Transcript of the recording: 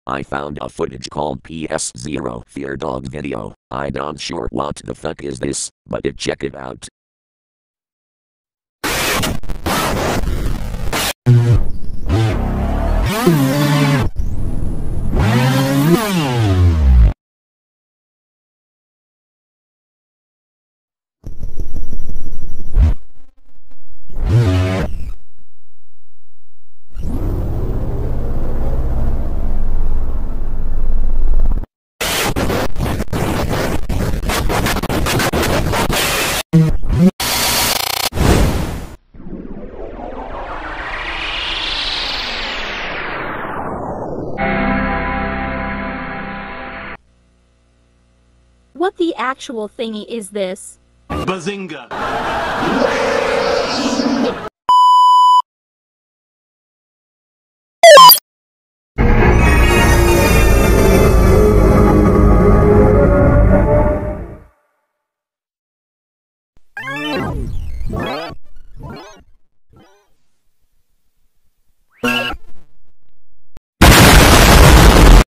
I found a footage called ps0 Fear Dog video. I don't sure what the fuck is this, but check it out. What the actual thingy is this? Bazinga!